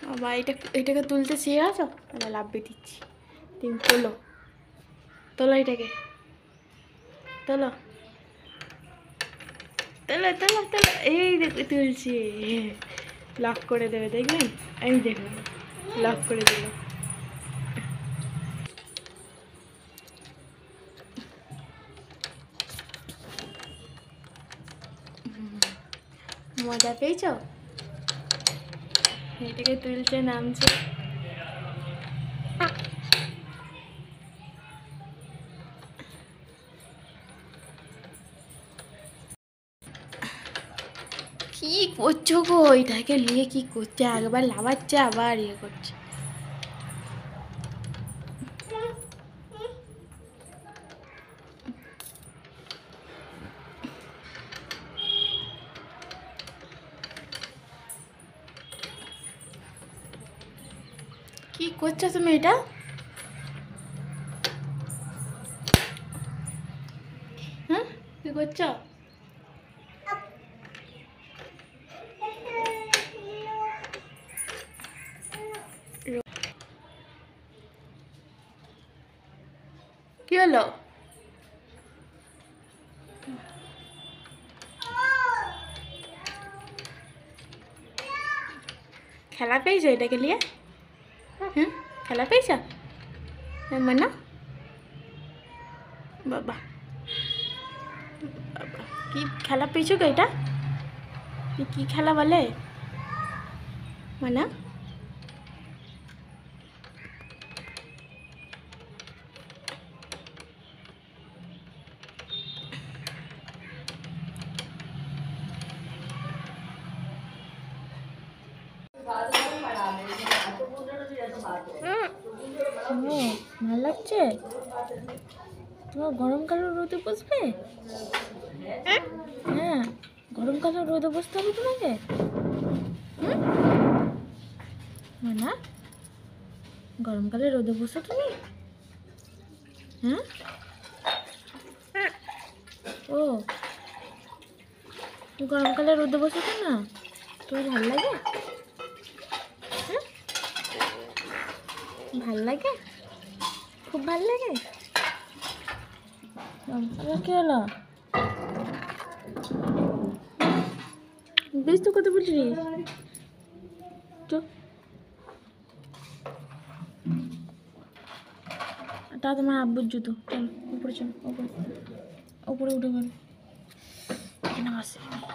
আবার এটাকে তুলতে চেয়ে আছো, আমি লাভবে দিচ্ছি। তুমি তোলো তোলো, এটাকে তোলো তোলো তোলো তোলো। এই দেখো তুলছি, লক করে দেবে দেখবেন। আমি দেখলাম লক করে দিল। মজা পেয়েছ? এটাকে তুলছে, নামছে। কি করছো গো? এটাকে নিয়ে কি করছে? একবার লাভাচ্ছে আবার ইয়ে করছে। কি করছো তুমি এটা? হ্যাঁ কি করছো? কি হলো? খেলা পেয়েছো এটাকে নিয়ে? হ্যাঁ খেলা পেয়েছো মানে? বাবা বাবা, কি খেলা পেয়েছো গো এটা? কি খেলা বলে মানে? ভালো লাগছে তোমার? গরমকালে রোদে বসবে? হ্যাঁ গরমকালে রোদে বসতে হবে তোমাকে। না গরমকালে রোদে বসো তুমি? হ্যাঁ ও গরমকালে রোদে বসে তো না, তোমার ভাল লাগে? হ্যাঁ ভাল লাগে, খুব ভাল লাগে। কি হলো? বেশ তো কত বলছি তো, তা তোমার আব্বুর জুতো। চলো উপরে চলো, উপরে উপরে উঠে গেল। এখানে বসে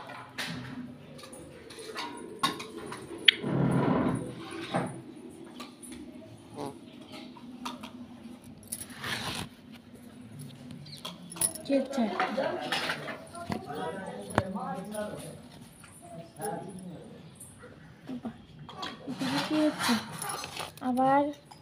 কি হচ্ছে? কি হচ্ছে আবার?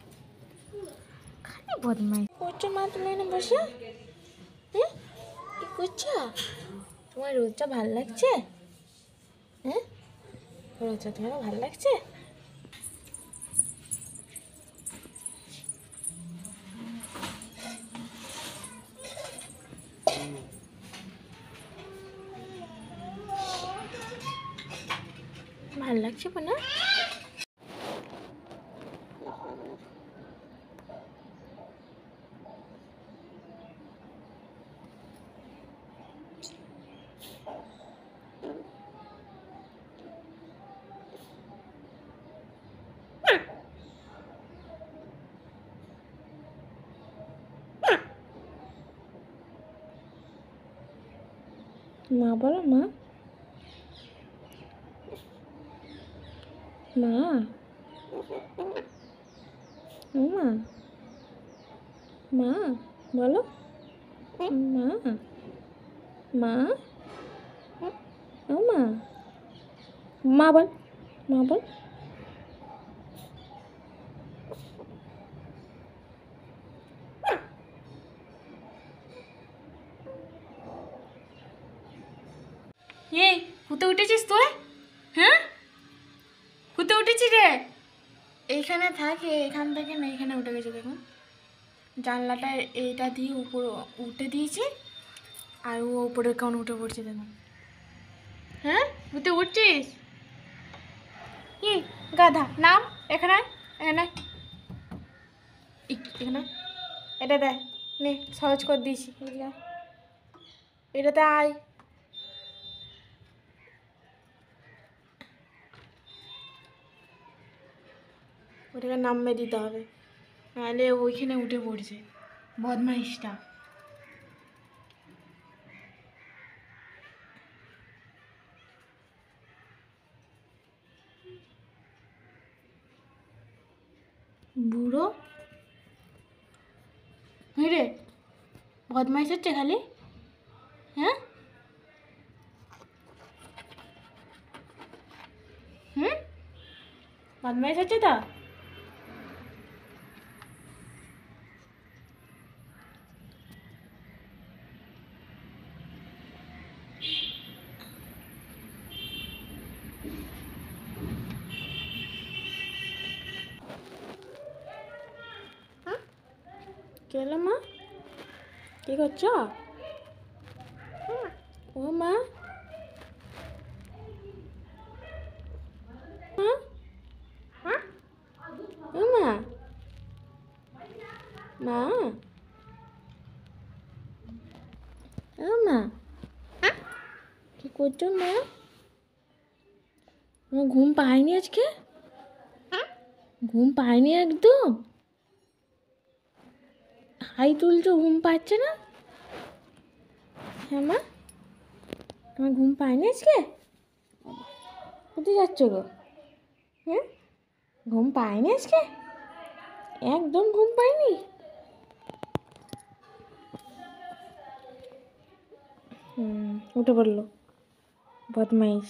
খালি বদমাই করছো মা তুমি এনে বসে? হ্যাঁ কি করছো? তোমার রোদটা ভাল লাগছে? হ্যাঁ রোদটা তোমার ভাল লাগছে? ভাল লাগছে না? মা বলো, মা মা ও মা, মা বলো, মা মা ও মা, মা বল, মা বল। এই হুতে উঠেছিস তুই? হ্যাঁ হুতে উঠেছিস রে? এইখানে থাকে, এখান থেকে না এখানে উঠে গেছে। দেখুন জানলাটা এইটা দিয়ে উপরে উঠে দিয়েছি, আর ও উপরের কারণ উঠে পড়ছে দেখুন। হ্যাঁ হুতে উঠছিস? কি গাধা নাম? এখানে এখানে এখানে এটা দেয় নে, সহজ করে দিয়েছি। এটাতে আয়। ওটাকে নামবে দিতে হবে, নাহলে ওইখানে উঠে পড়ছে বদমাইশটা। বুড়ো রে, বদমাইশ হচ্ছে খালি। হ্যাঁ হুম, বদমাইশ হচ্ছে তো। কে এলো মা? কি করছো? ও মা, ও মা, মা, ও মা, কি করছো মা? আমার ঘুম পায়নি আজকে, ঘুম পায়নি একদম। হাই তুলছো, ঘুম পাচ্ছে না? হ্যাঁ মা, তোমার ঘুম পায়নি আজকে? কোথায় যাচ্ছ গো? হ্যাঁ, ঘুম পায়নি আজকে, একদম ঘুম পায়নি। উঠে পড়লো বদমাইশ।